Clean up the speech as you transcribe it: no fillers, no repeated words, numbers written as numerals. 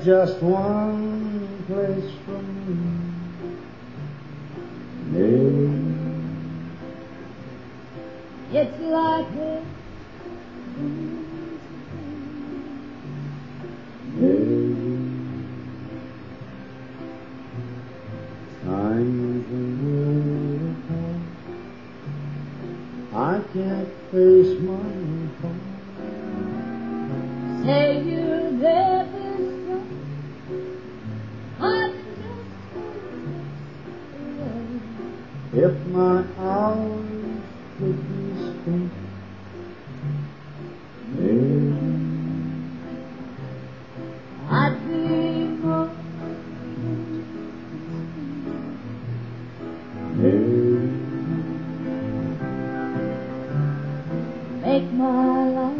just one place for me. Maybe It's like this. maybe time's a little apart. I can't face my fault. Say you're there this time. I'm just If my hours could be spent, maybe I'd be more. maybe Make my life